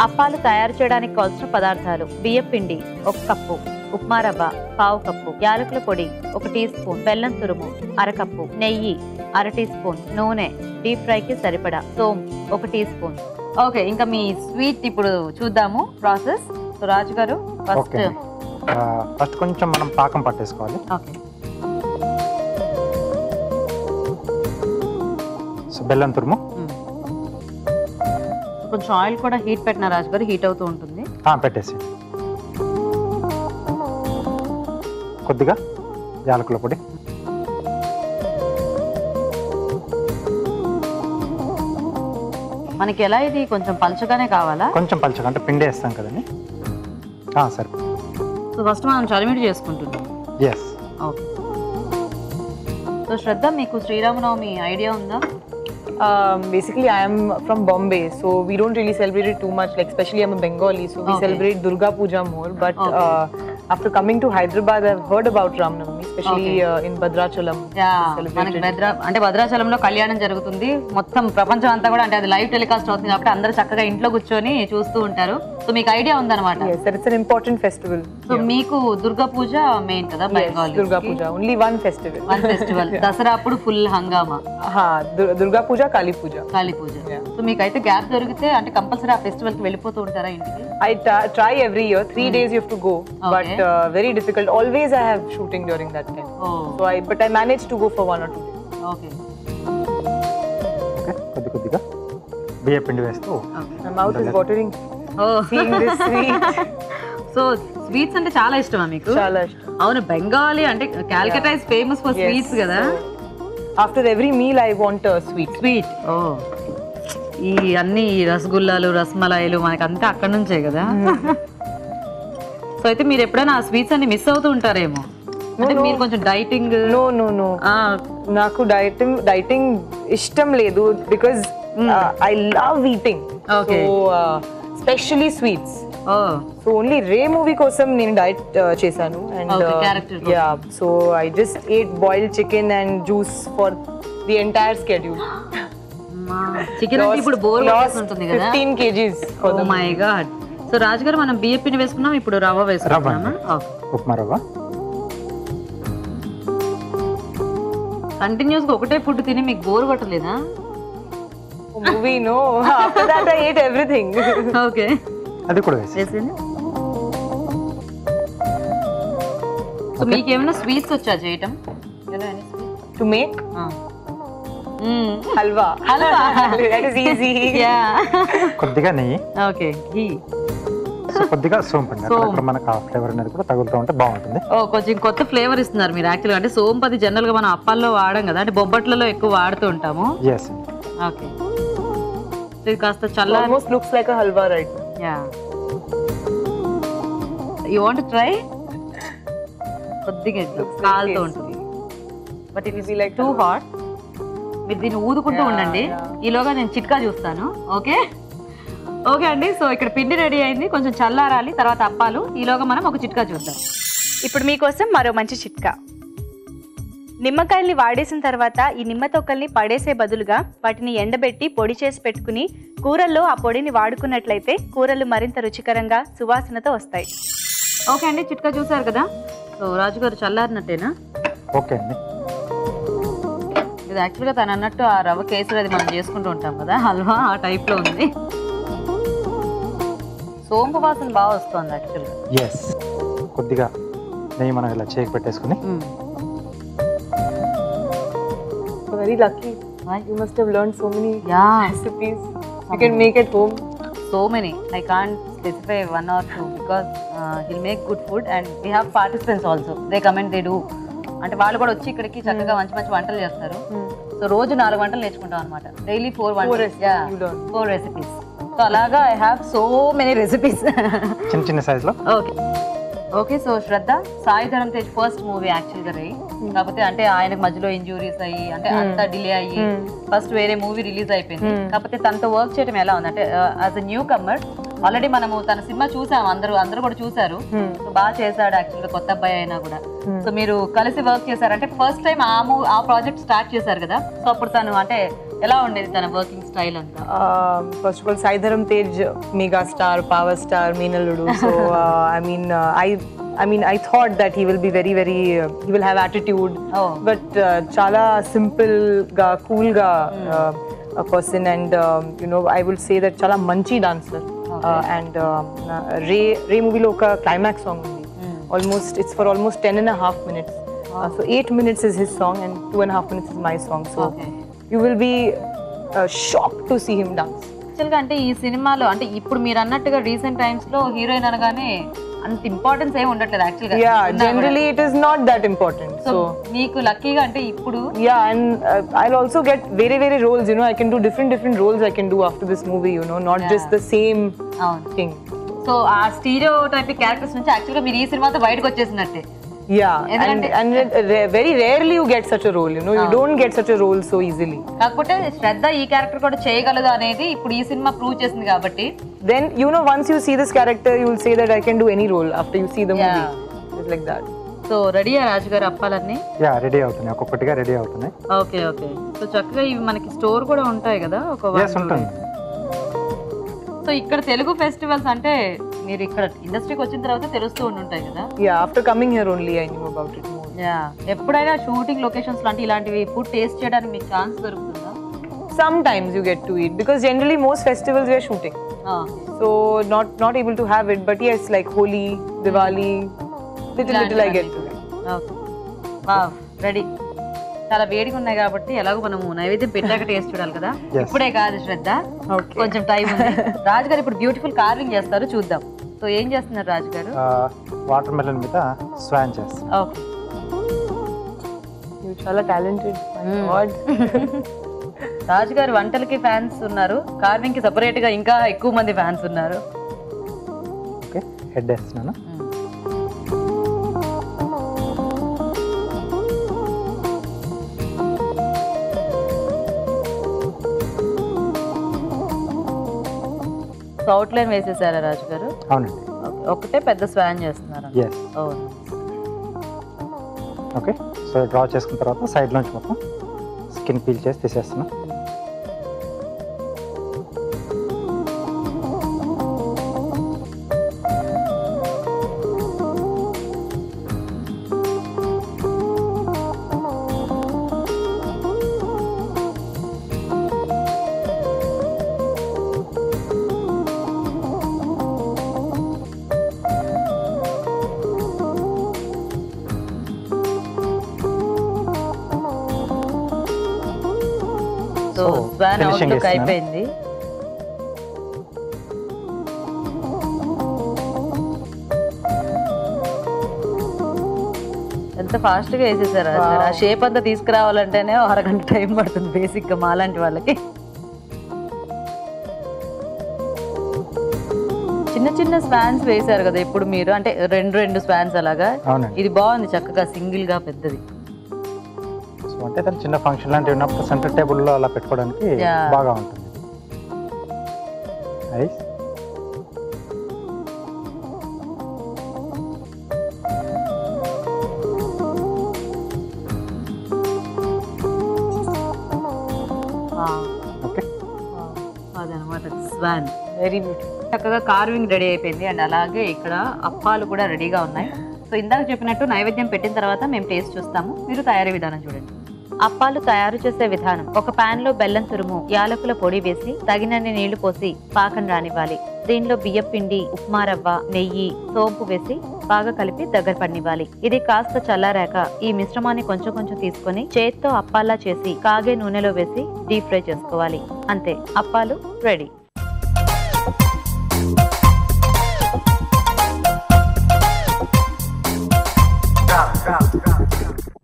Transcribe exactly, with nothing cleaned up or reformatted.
అప్పాలు తయారు చేయడానికి కావాల్సిన పదార్థాలు బియ్యం పిండి ఒక కప్పు, ఉప్మా రవ్వ పావు కప్పు, యాలకుల పొడి ఒక టీ స్పూన్, బెల్లం తురుము అరకప్పు, నెయ్యి అర టీ స్పూన్, నూనె డీప్ ఫ్రైకి సరిపడా, సోమ్ ఒక టీ స్పూన్. ఓకే, ఇంకా మీ స్వీట్ ఇప్పుడు చూద్దాము ప్రాసెస్. సో రాజు గారు ఫస్ట్ ఫస్ట్ కొంచెం మనం పాకం పట్టేసుకోవాలి. ఓకే, సో బెల్లం తురుము, కొంచెం ఆయిల్ కూడా హీట్ పెట్టిన రాజు గారు, హీట్ అవుతూ ఉంటుంది. పెట్టేసి కొద్దిగా యాలకుల పొడి, మనకి ఎలా ఇది కొంచెం పలుచగానే కావాలా? కొంచెం పలుచగా అంటే పిండి వేస్తాం కదండి, సరే. సో ఫస్ట్ మనం చలిమిడి చేసుకుంటున్నాం. ఎస్. ఓకే. సో శ్రద్ధ, మీకు శ్రీరామనవమి ఐడియా ఉందా? Um, basically, I am from Bombay, so we don't really celebrate it too much. Like, especially I'm a Bengali, so we okay. celebrate Durga Puja more. But okay. uh, after coming to Hyderabad, I've heard about Ram Navami, especially okay. uh, in Bhadrachalam. మనకి భద్రా అంటే భద్రాచలంలో కళ్యాణం జరుగుతుంది. మొత్తం ప్రపంచం అంతా కూడా అంటే అది లైవ్ టెలికాస్ట్ అవుతుంది కాబట్టి అందరూ చక్కగా ఇంట్లో కూర్చొని చూస్తూ ఉంటారు. సో మీకు ఐడియా ఉందన్నమాట. Yes, sir, it's an important festival. So మీకు దుర్గా పూజ మెయిన్ కదా Bengal? Durga Puja, only one festival. One festival. Dasara అప్పుడు ఫుల్ హంగామా. హా, Durga Puja, Kali Puja. Kali Puja. So మీకు అయితే గ్యాప్ దొరికితే అంటే కంపల్సరీ ఆ ఫెస్టివల్ కి వెళ్ళిపోతూ ఉంటారా ఇంటికి? I try every year. Three days you have to go, but uh, very difficult. Always I have shooting during that time. Oh. So I, but I managed to go for one or two days. Okay. Okay. కొద్ది కొద్దిగా బియ్య పిండి వేస్తూ. My mouth is watering. Oh. Seeing this sweet. So sweets అంటే చాలా ఇష్టమా మీకు? చాలా ఇష్టం. అవును, బెంగాలీ అంటే Calcutta is famous for sweets కదా. After every meal I want a sweet. Sweet. Oh. ఈ అన్ని రసగుల్లాలు రసమలాయిలు మనకి అంతా అక్కడ నుంచే కదా. సో అయితే మీరు ఎప్పుడైనా ఆ స్వీట్స్ అన్ని మిస్ అవుతూ ఉంటారేమో. అంటే మీరు కొంచెం డైటింగ్? నో నో నో నాకు డైటింగ్ డైటింగ్ ఇష్టం లేదు, because I love eating. So specially sweets. So only Rey movie కోసం నేను డైట్ చేశాను. And ya, so I just ate boiled chicken and juice for the entire schedule. Chicken అంటే ఇప్పుడు bore ఉంటుంది కదా. Fifteen kgs. Oh my God. So Raju garu మనం బియ్యం పిండి వేసుకున్నాం, ఇప్పుడు రవ్వ వేసుకున్నామా? ఉప్మా రవ్వ. కంటిన్యూస్ గా ఒకటే ఫుడ్ తిని మీకు బోర్ కొట్టలేదా? Movie no, after that I ate everything. Okay, అది కూడా వేసేయండి. సో మీకు ఏమైనా స్వీట్స్ వచ్చా చేయటం? To make halwa. Halwa that is easy. Ya. కొద్దిగా నెయ్యి. ఓకే, ఘీ. సో కొద్దిగా సోంపండి, అక్కడ మనకు ఆ ఫ్లేవర్ అనేది కూడా తగులుతూ ఉంటే బాగుంటుంది. ఓ, కొంచెం కొత్త ఫ్లేవర్ ఇస్తున్నారు మీరు యాక్చువల్గా. అంటే సోంపది జనరల్ గా మనం అప్పాల్లో వాడాం కదా, అంటే బొబ్బట్లలో ఎక్కువ వాడుతూ ఉంటాము. ఎస్. ఓకే, ఇది కాస్త చల్ల. Almost looks like a halwa right. Ya. You want to try? కొద్దిగా కాలుతూ ఉంటుంది, but it is like too hot. మీరు దీన్ని ఊదుకుంటూ ఉండండి, ఈలోగా నేను చిట్కా చూస్తాను. ఓకే ఓకే అండి. సో ఇక్కడ పిండి రెడీ అయింది, కొంచెం చల్లారాలి, తర్వాత అప్పాలు. ఈలోగా మనం ఒక చిట్కా చూద్దాం. ఇప్పుడు మీకోసం మరో మంచి చిట్కా. నిమ్మకాయల్ని వాడేసిన తర్వాత ఈ నిమ్మ తొక్కల్ని పడేసే బదులుగా వాటిని ఎండబెట్టి పొడి చేసి పెట్టుకుని కూరల్లో ఆ పొడిని వాడుకున్నట్లయితే కూరలు మరింత రుచికరంగా సువాసనతో వస్తాయి. ఓకే అండి, చిట్కా చూసారు కదా. సో రాజు గారు చల్లారినట్టేనా? ఓకే అండి. ఇది యాక్చువల్గా తను అన్నట్టు ఆ రవ్వ కేసరి అది మనం చేసుకుంటూ ఉంటాం కదా, హల్వా ఆ టైప్లో ఉంది. సోంపు వాసన బాగా వస్తుంది యాక్చువల్గా. ఎస్. కొద్దిగా నెయ్యి మనం ఇలా చేకి పెట్టేసుకుని. Very lucky. You must have learned so many yeah. recipes. You can make at home. So many. I can't specify one or two because uh, he'll make good food and we have participants also. They come and they do. అంటే వాళ్ళు కూడా వచ్చి ఇక్కడికి చక్కగా మంచి మంచి వంటలు చేస్తారు. సో రోజు నాలుగు వంటలు నేర్చుకుంటాం అనమాట. డైలీ ఫోర్ వంటలు, ఫోర్ రెసిపీస్. సో అలాగా I have so many recipes. చిన్న చిన్న సైజ్ లో. Okay okay. So Shraddha, Sai Dharam Tej first movie యాక్చువల్గా రే, కాకపోతే అంటే ఆయనకు మధ్యలో ఇంజూరీస్ అయ్యి అంటే అంతా డిలే అయ్యి ఫస్ట్ వేరే మూవీ రిలీజ్ అయిపోయింది. కాకపోతే తనతో వర్క్ చేయడం ఎలా ఉంది అంటే as a newcomer already మనము తన సినిమా చూసాం, అందరూ అందరూ కూడా చూసారు. సో బాగా చేశాడు యాక్చువల్గా, కొత్త అబ్బాయి అయినా కూడా. సో మీరు కలిసి వర్క్ చేశారంటే ఫస్ట్ టైం ఆ మూవీ ఆ ప్రాజెక్ట్ స్టార్ట్ చేశారు కదా, సో అప్పుడు తను అంటే ఎలా ఉండేది తన వర్కింగ్ స్టైల్ అంతా? First of all Sai Dharam Tej mega star, power star, మీనల్లుడు. So I mean I I mean, I thought that he will be very, very, uh, he will have attitude, oh. but uh, chala simple ga, cool ga uh, a person, and um, you know, I will say that chala manchi dancer. Okay. Uh, and um, uh, Ray Ray movie lo oka climax song undi. Mm. Almost, it's for almost ten and a half minutes. Wow. Uh, so eight minutes is his song, and two and a half minutes is my song. So okay. you will be uh, shocked to see him dance. యాక్చువల్గా అంటే ఈ సినిమాలో అంటే ఇప్పుడు మీరు అన్నట్టుగా recent times లో heroine అనగానే అంత ఇంపార్టెన్స్ ఏమి ఉండట్లేదు యాక్చువల్గా. Yeah, generally it is not that important. So So మీకు లక్కీగా అంటే ఇప్పుడు yeah, and uh, I'll also get very, very roles. You know, I can do different, different roles. I can do after this movie. You know, not Yeah. just the same అవును. thing. So ఆ stereotypic characters నుంచి యాక్చువల్గా మీరు ఈ సినిమాతో బయటకు వచ్చేసినట్టే. Yeah, and ఎందుకంటే- and it- ra- very rarely you get such a role. You know, you don't get such a role so easily. కాకపోతే శ్రద్ధ ఈ క్యారెక్టర్ కూడా చేయగలదు అనేది ఇప్పుడు ఈ సినిమా ప్రూవ్ చేసింది కాబట్టి. Then you know, once you see this character, you will say that I can do any role after you see the Yeah. movie. It's like that. So రెడీయా రాజు గారు అప్పాలన్నీ? యా రెడీ అవుతున్నాయి, ఒక్కొక్కటిగా ready అవుతున్నాయి. Okay okay. So చక్కగా ఇవి మనకి store కూడా ఉంటాయి కదా ఒక one, ఎస్ two ఉంటుంది. days. సో ఇక్కడ తెలుగు ఫెస్టివల్స్ అంటే మీరు ఇక్కడ ఇండస్ట్రీకి వచ్చిన తర్వాత తెలుస్తూ ఉంటుంటాయి కదా? Yeah, after coming here only I knew about it more. Ya. ఎప్పుడైనా షూటింగ్ లొకేషన్స్ లాంటి ఇలాంటివి ఫుడ్ టేస్ట్ చేయడానికి మీకు ఛాన్స్ దొరుకుతుందా? Sometimes you get to eat because generally most festivals we are shooting. So not not able to have it, but yes, like Holi, Diwali, little little I get to it. Okay. Wow, ready. చాలా వేడిగా ఉన్నాయి కాబట్టి ఎలాగో మనము నైవేద్యం పెట్టాక taste చూడాలి కదా. Yes. ఇప్పుడే కాదు శ్రద్ధ, Okay. కొంచెం టైం ఉంది. రాజు గారు ఇప్పుడు బ్యూటిఫుల్ కార్వింగ్ చేస్తారు, చూద్దాం. సో ఏం చేస్తున్నారు రాజు గారు? వాటర్ మెలన్ మీద స్వాన్ చేస్తాను. Okay. You chala talented. My Mm. God. Raju garu వంటలకి ఫ్యాన్స్ ఉన్నారు, కార్వింగ్ కి సెపరేట్ గా ఇంకా ఎక్కువ మంది ఫ్యాన్స్ ఉన్నారు. ఓకే, హెడ్ వేస్తున్నాను. అవుట్ లైన్ వేసేసారా రాజు గారు? అవునండి. ఓకే, ఒకటే పెద్ద స్వాన్ చేస్తున్నారు. ఎస్. అవును. ఓకే, సో డ్రా చేసుకున్న తర్వాత సైడ్ నుంచి మొత్తం స్కిన్ పీల్ చేసి తీసేస్తున్నాం. సో స్వాన్ finishing అవుట్లుక్ ఇస్తున్నాను. అయిపోయింది. ఎంత ఫాస్ట్ గా వేసేసారు ఆ షేప్ అంతా తీసుకురావాలంటేనే ఒక అరగంట టైం పడుతుంది బేసిక్ గా మాలాంటి వాళ్ళకి. చిన్న చిన్న స్వాన్స్ వేశారు కదా ఇప్పుడు మీరు, అంటే రెండు రెండు స్వాన్స్ అలాగా. అవునండి. ఇది బాగుంది, చక్కగా సింగిల్ గా పెద్దది. సో అంటే దాని చిన్న ఫంక్షన్ లాంటివి ఉన్నప్పుడు సెంటర్ టేబుల్లో అలా పెట్టుకోవడానికి Yeah. బాగా ఉంటుంది. నైస్. ఓకే, అదనమాట స్వాన్. Very beautiful. చక్కగా కార్వింగ్ రెడీ అయిపోయింది అండ్ అలాగే ఇక్కడ అప్పాలు కూడా రెడీగా ఉన్నాయి. సో ఇందాక చెప్పినట్టు నైవేద్యం పెట్టిన తర్వాత మేము టేస్ట్ చూస్తాము, మీరు తయారీ విధానం చూడండి. అప్పాలు తయారు చేసే విధానం: ఒక పాన్ లో బెల్లం తురుము, యాలకుల పొడి వేసి తగినన్ని నీళ్లు పోసి పాకం రానివ్వాలి. దీనిలో బియ్యం పిండి, ఉప్మా రవ్వ, నెయ్యి, సోంపు వేసి బాగా కలిపి దగ్గర పడినివ్వాలి. ఇది కాస్త చల్లారాక ఈ మిశ్రమాన్ని కొంచెం కొంచెం తీసుకొని చేత్తో అప్పాల్లా చేసి కాగే నూనెలో వేసి డీప్ ఫ్రై చేసుకోవాలి. అంతే, అప్పాలు రెడీ.